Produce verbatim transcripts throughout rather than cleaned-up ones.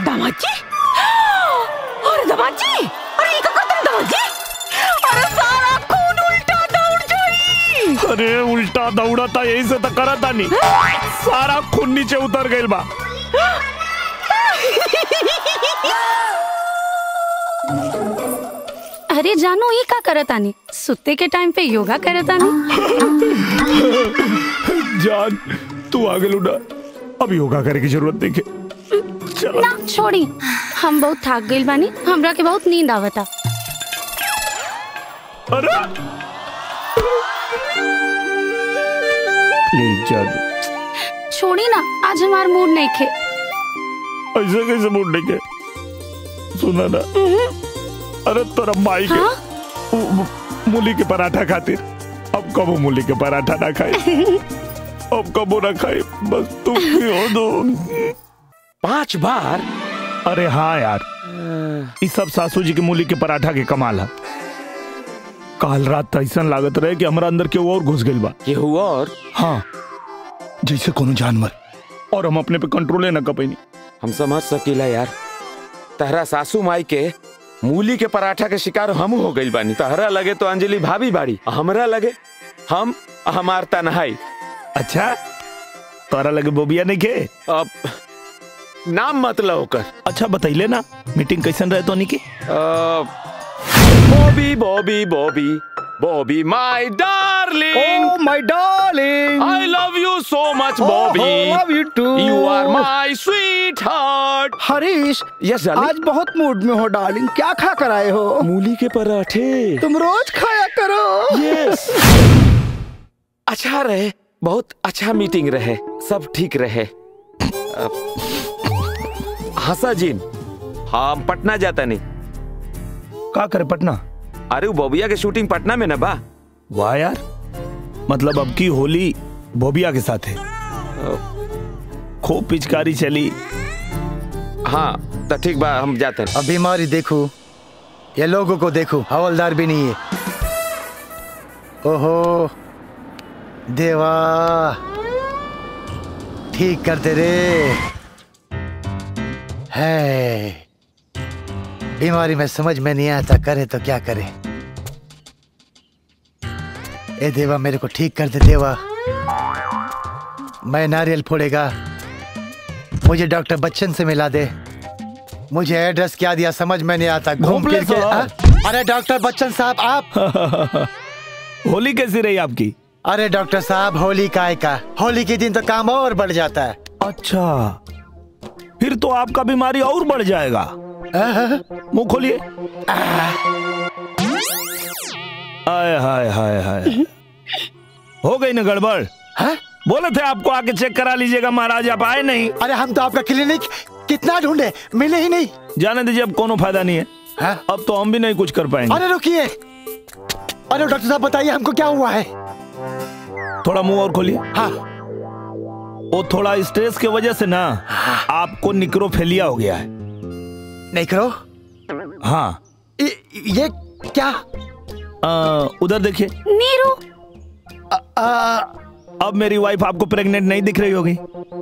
दामाद जी, अरे दामाद जी, अरे ये क्या करते हैं दामाद जी? अरे सारा खून उल्टा दौड़ जाई। अरे उल्टा दौड़ा था, यही से तो करा था नहीं, सारा खून नीचे उतर गई बा। अरे जानो ये का करत आनी? सुते के टाइम पे योगा करत आनी। जान तू आगे लुटा, अब योगा करे की जरूरत नहीं है। चलो ना छोड़ी, हम बहुत थक गइल बानी, हमरा के बहुत नींद आवता। अरे प्लीज जान छोड़ी ना, आज हमार मूड नहीं खे। ऐसे कैसे मूड नहीं के? सुना ना, अरे तोरा माई के हाँ? मूली के पराठा खातिर अब कबो मूली के पराठा ना खाए, अब कबो ना खाए, बस तुम भी हो दो। पांच बार? अरे हाँ यार, इस सब सासू जी के मूली के पराठा के कमाल है। काल रात ऐसा लागत रहे कि हमारा अंदर केहू और घुस गइल बा। केहू और? हाँ, जैसे कोनो जानवर, और हम अपने पे कंट्रोल न कर पैनी। हम समझ सकीला यार, तहरा सासू माई के मूली के पराठा के शिकार हम हो गई बानी। तहरा लगे तो अंजलि भाभी बाड़ी, हमरा लगे हम हमार तन्हाई। अच्छा, तोरा लगे बोबिया नहीं के? अब नाम मतलब होकर। अच्छा बताइले ना, मीटिंग कैसन रहे तो नहीं की? Bobby Bobby Bobby Bobby my darling, oh my darling, I love you so much Bobby, love you too, you are my sweetheart. Harish, yes आज बहुत मूड में हो डार्लिंग, क्या खा कर आए हो? मूली के पराठे। तुम रोज खाया करो। यस। अच्छा रहे, बहुत अच्छा मीटिंग रहे, सब ठीक रहे। हंसा जीन, हम पटना जाता नहीं। का करे पटना? अरे बोबिया के शूटिंग पटना में ना बा। वाह यार, मतलब अब की होली बोबिया के साथ है, खूब पिचकारी चली। हाँ तो ठीक बा, हम जाते हैं। अब बीमारी देखो, ये लोगों को देखो, हवलदार भी नहीं है। ओहो देवा, ठीक करते रे। है बीमारी में समझ में नहीं आता, करे तो क्या करे। ए देवा, मेरे को ठीक कर दे देवा। मैं नारियल फोड़ेगा, मुझे डॉक्टर बच्चन से मिला दे। मुझे एड्रेस क्या दिया समझ में नहीं आता, घूम फिर के। अरे डॉक्टर बच्चन साहब आप। होली कैसी रही आपकी? अरे डॉक्टर साहब, होली काय का, होली के दिन तो काम और बढ़ जाता है। अच्छा, फिर तो आपका बीमारी और बढ़ जाएगा। मुंह खोलिए। आय हाय हाय हाय, हो गई ना गड़बड़? है? बोले थे आपको आके चेक करा लीजिएगा महाराज, आप आए नहीं। अरे हम तो आपका क्लिनिक कितना ढूंढे, मिले ही नहीं। जाने दीजिए, अब कोनो फायदा नहीं है, है? अब तो हम भी नहीं कुछ कर पाएंगे। अरे रुकिए, अरे डॉक्टर साहब बताइए हमको क्या हुआ है? थोड़ा मुंह और खोलिए। हाँ। वो थोड़ा स्ट्रेस की वजह से ना आपको निक्रोफेलिया हो गया है। निक्रो? हाँ। य, ये क्या? आ, उधर देखिए। नीरू। आ, आ, अब मेरी वाइफ आपको प्रेग्नेंट नहीं दिख रही होगी।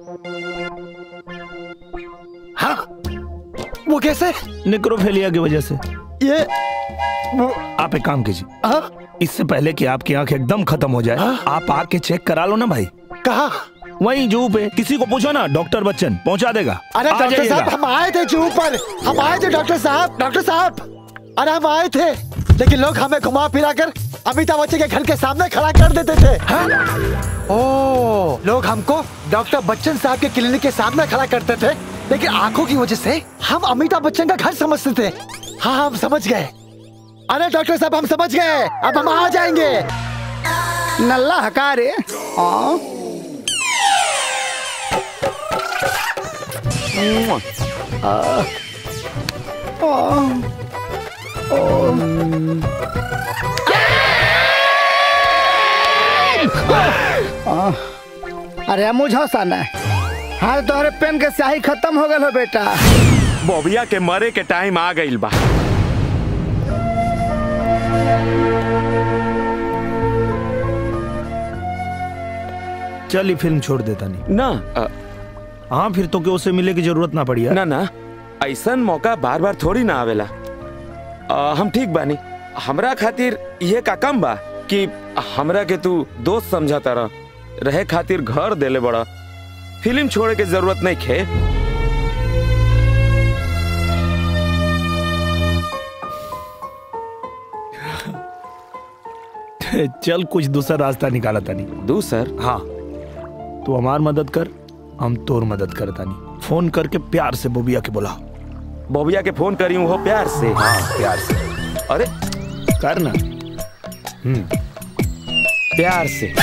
हाँ? वो कैसे? निक्रोफेलिया की वजह से। ये वो... आप एक काम कीजिए, इससे पहले कि आपकी आंख एकदम खत्म हो जाए, हा? आप आके चेक करा लो ना भाई। कहाँ? वहीं जू पे, किसी को पूछो ना, डॉक्टर बच्चन पहुंचा देगा। अरे डॉक्टर साहब, हम आए थे जू पर, हम आए थे डॉक्टर साहब, डॉक्टर साहब, अरे हम आए थे, लेकिन लोग हमें घुमा फिरा कर अमिताभ बच्चन के घर के सामने खड़ा कर देते थे। हाँ? ओ, लोग हमको डॉक्टर बच्चन साहब के क्लिनिक के सामने खड़ा करते थे, लेकिन आंखों की वजह से हम अमिताभ बच्चन का घर समझते थे। हाँ हम समझ गए। अरे डॉक्टर साहब, हम समझ गए, अब हम आ जाएंगे। नल्ला हकारे। हाँ। आ, आ, अरे मुझे सन है, हाँ तोहरे पेन के स्याही खत्म हो गल हो बेटा। बोबिया के मरे के टाइम आ गइल बा। चल फिल्म छोड़ देता नहीं ना। हाँ फिर तो क्या उससे मिले की जरूरत ना पड़ी। ना ना, ऐसा मौका बार बार थोड़ी ना आवेला। आ, हम ठीक बानी। हमरा खातिर ये का कम बा कि हमरा के तू दोस्त समझता रह, रहे खातिर घर देले बड़ा, फिल्म छोड़े के जरूरत नहीं खे। चल कुछ दूसरा रास्ता निकाला तानी। दूसर? हाँ, तू हमार मदद कर, हम तोर मदद कर तानी। फोन करके प्यार से बोबिया के बोला। बोबिया के फोन करी हो प्यार से? हाँ प्यार से। अरे कर ना। हम्म प्यार से।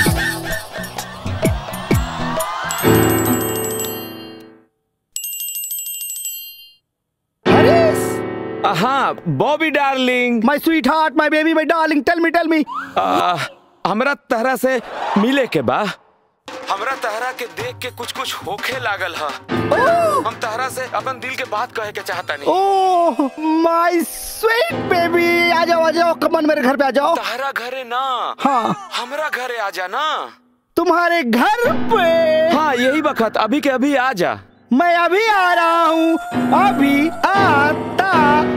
हाँ Bobby darling, my sweetheart, my baby, my darling, tell me tell me. हमरा तहरा से मिले के बा। हमरा तहरा के देख के कुछ कुछ होखे लागल हा। हम तहरा से अपन दिल के बात कहे के चाहता नहीं। ओह माय स्वीट बेबी, आ जाओ आ जाओ, कमन मेरे घर पे आ जाओ। तहरा घरे ना, हाँ हमरा घरे आ जा ना। तुम्हारे घर पे? हाँ यही वक्त, अभी के अभी आ जा। मैं अभी आ रहा हूँ, अभी आता।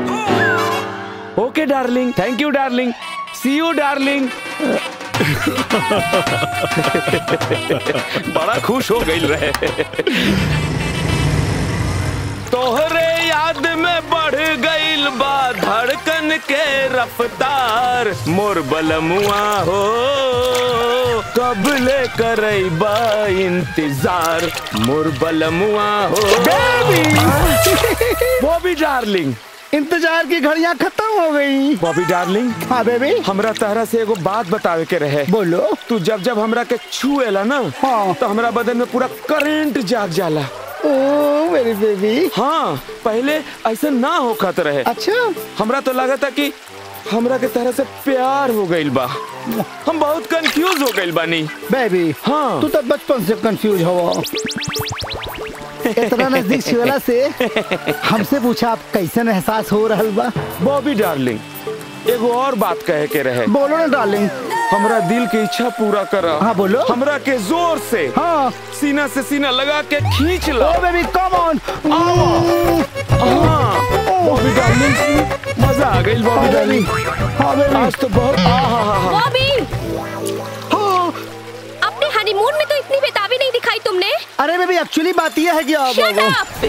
Okay darling, thank you darling, see you darling. बड़ा खुश हो गई रहे। तोहरे याद में बढ़ गईल बा धड़कन के रफ्तार, मोर बलमुआ हो कब ले करैबा इंतजार, मोर बलमुआ हो। बॉबी डार्लिंग, इंतजार की घड़ियां खत्म हो गई। Bobby darling. हाँ बेबी। हमरा तहरा से एगो बात बतावे के रहे। बोलो। तू जब जब हमरा के छुएला ना, हाँ, तो हमरा बदन में पूरा करंट जाग जाला। ओह मेरी बेबी। हाँ पहले ऐसा ना होखत रहे। अच्छा? हमरा तो लगा था कि हमरा के तरह से प्यार हो गइल बा। हम बहुत कंफ्यूज हो गइल बानी। बेबी हाँ तू तो बचपन से कंफ्यूज हो। इतना नजदीक छुएला से हमसे पूछा आप कैसन एहसास हो रहल बा? बॉबी डार्लिंग, एगो और बात कहे के रहे। बोलो ना डार्लिंग। हमरा दिल की इच्छा पूरा करा। हाँ बोलो। हमरा के जोर से, हाँ सीना से सीना लगा के खींच लो। Oh baby come on. हाँ बॉबी डार्लिंग, मजा आ गई बॉबी डार्लिंग। हाँ बेबी। आज तो बहुत। बॉबी, हाँ अपने हनीमून में तो इतनी बेताबी नहीं दिखाई तुमने। अरे बेबी एक्चुअली बात यह है कि अब Shut up!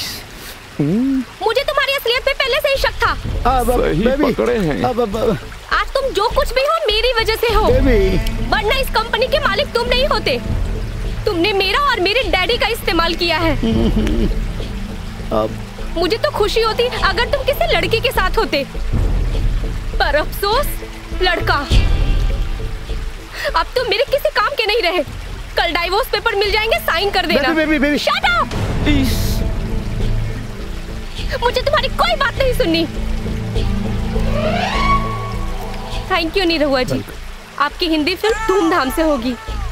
मुझे तुम्हारी असलियत पे पहले से ही शक था। अब सही पकड़े हैं। अब अब आज तुम जो कुछ भी हो मेरी वजह से हो। बेबी वरना इस कंपनी के मालिक तुम नहीं होते। तुमने मेरा और मेरे डैडी का इस्तेमाल किया है। अब मुझे तो खुशी होती अगर तुम किसी लड़की के साथ होते, पर अफसोस लड़का। अब तुम मेरे किसी काम के नहीं रहे। कल डाइवोर्स पेपर मिल जाएंगे, साइन कर देना। Baby baby shut up! मुझे तुम्हारी कोई बात नहीं सुननी। थैंक यू निरहुआ जी, आपकी हिंदी फिल्म धूमधाम से होगी।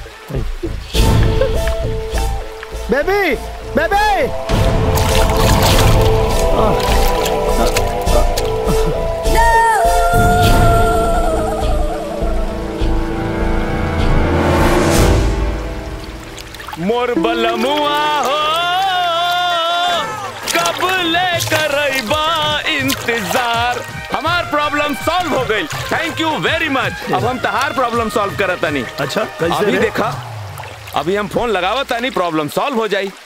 बेबी बेबी मोर बलमुआ हो कब ले करैबा इंतजार। हमार प्रॉब्लम सॉल्व हो गई। थैंक यू वेरी मच। अब हम तहार प्रॉब्लम सॉल्व करत तानी। अच्छा कैसे? अभी देखा, अभी हम फोन लगावत तानी, प्रॉब्लम सॉल्व हो जाई।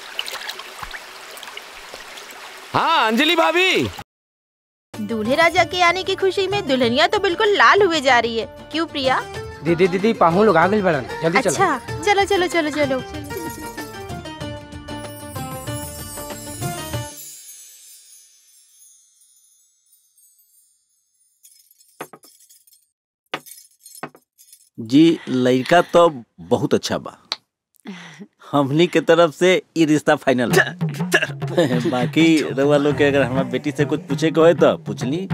हाँ अंजलि भाभी। दूल्हे राजा के आने की खुशी में दुल्हनिया तो बिल्कुल लाल हुए जा रही है। क्यों प्रिया? दीदी दीदी पाहु लोग आ गए बड़न, जल्दी चलो। अच्छा चलो चलो चलो चलो। जी लड़का तो बहुत अच्छा बा। हमनी के तरफ से ये रिश्ता फाइनल है। बाकी रवा लोग के अगर हमारी बेटी से कुछ पूछे को है तो पूछ ली।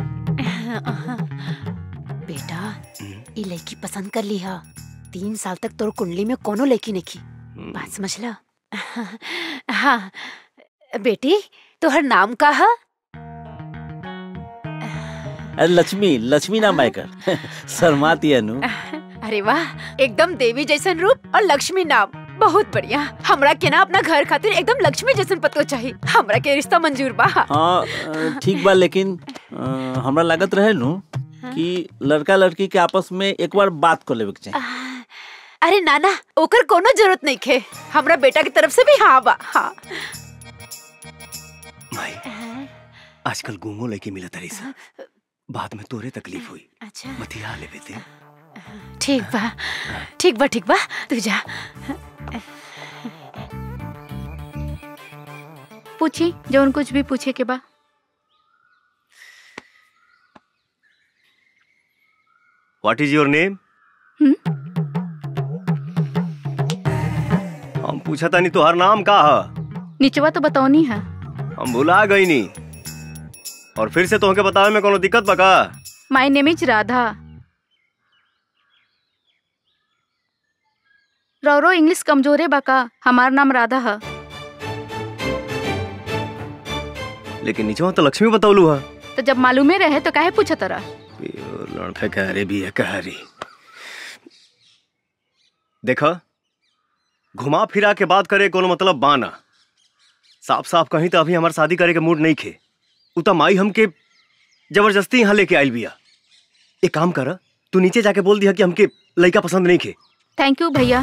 बेटा ये लड़की पसंद कर ली है। तीन साल तक तोर कुंडली में कोनो लड़की नहीं की, बात समझ ला। हाँ बेटी तोहर नाम का है? लक्ष्मी, लक्ष्मी नाम है कर। शर्माती है नु। अरे वाह, एकदम देवी जैसन रूप और लक्ष्मी नाम, बहुत बढ़िया। हमरा के ना अपना घर खातिर एकदम लक्ष्मी जैसन पतो चाहिए। हमरा के रिश्ता मंजूर बा। हाँ ठीक बा, लेकिन आ, हमरा लागत रहे नु कि लड़का लड़की के आपस में एक बार बात कर लेवे के चाहिए। अरे नाना, ओकर कोनो जरूरत नहीं खे। हमरा बेटा की तरफ से भी हाँ बा। हाँ माई, आजकल गुमो लेके मिला तारी सा, बाद में तोरे तकलीफ हुई। अच्छा मतिया ले बेटे। ठीक बा, ठीक बा, ठीक बा, तू जा। पूछी जौन कुछ भी पूछे के बा। What is your name? हम पूछा था नहीं तुहार नाम का है? निचवा तो बताओनी है। हम भुला गई नहीं, और फिर से तोहके बतावे में कोनो दिक्कत बा का? My name is Radha. रौरो इंग्लिश कमजोरे बा का? हमार नाम राधा है। लेकिन नीचे तो लक्ष्मी बतौलू है। तो जब मालूमे रहे तो काहे पूछा तरा? लड़का कह रहे भी है, कह रही। देखा, घुमा फिरा के बात करे कोनो मतलब बाना। साफ साफ कहीं तो अभी हमार शादी करे के मूड नहीं खे। उता माई हमके जबरदस्ती यहाँ लेके आयल बिया। एक काम कर, तू नीचे जाके बोल दिया कि हमके लड़का पसंद नहीं खे। थैंक यू भैया।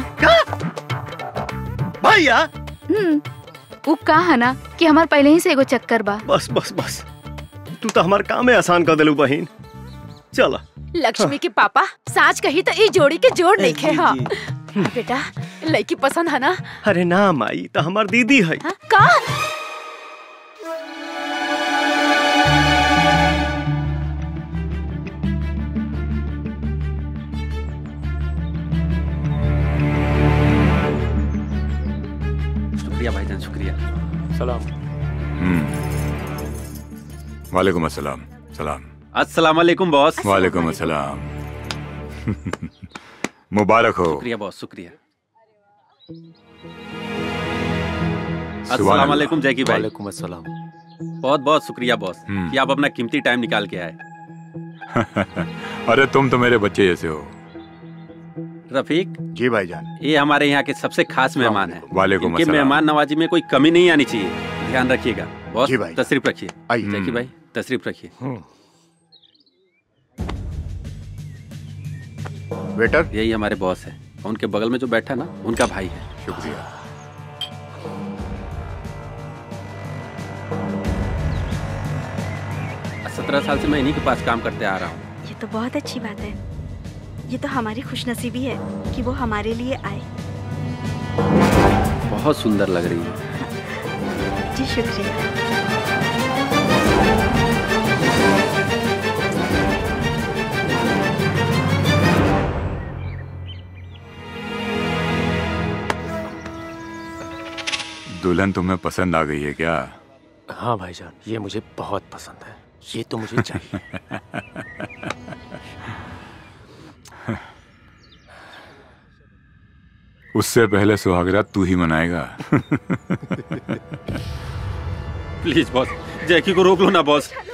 भैया? हम्म, वो कहा है ना कि हमार पहले ही से एगो चक्कर बा। बस बस बस, तू तो हमार काम में आसान कर देलू बहन। चला। लक्ष्मी के पापा साच कही तो ये जोड़ी के जोड़ नहीं खे। हाँ बेटा, लड़की पसंद है ना? अरे ना माई, तो हमार दीदी है। हा? का? शुक्रिया भाईजान, शुक्रिया। सलाम। वालेकुम अस्सलाम। सलाम। अस्सलाम वालेकुम बॉस। वालेकुम अस्सलाम। मुबारक हो। शुक्रिया बॉस, शुक्रिया। अस्सलाम वालेकुम जैकी भाई। वालेकुम अस्सलाम। बहुत बहुत शुक्रिया बॉस कि आप अपना कीमती टाइम निकाल के आए। अरे तुम तो मेरे बच्चे जैसे हो। रफीक जी भाईजान। ये हमारे यहाँ के सबसे खास मेहमान हैं। वालेकुम इनके अस्सलाम। मेहमान नवाजी में कोई कमी नहीं आनी चाहिए, ध्यान रखिएगा। बॉस जी भाई। तशरीफ रखिए। जैकी भाई तशरीफ रखिए। वेटर, यही हमारे बॉस है। उनके बगल में जो बैठा ना, उनका भाई है। शुक्रिया। सत्रह साल से मैं इन्हीं के पास काम करते आ रहा हूँ। ये तो बहुत अच्छी बात है। ये तो हमारी खुशनसीबी है कि वो हमारे लिए आए। बहुत सुंदर लग रही है। जी शुक्रिया। दुल्हन तुम्हें पसंद आ गई है क्या? हाँ भाईजान, ये मुझे बहुत पसंद है। ये तो मुझे चाहिए। उससे पहले सुहागरात तू ही मनाएगा। प्लीज बॉस, जैकी को रोक लो ना बॉस।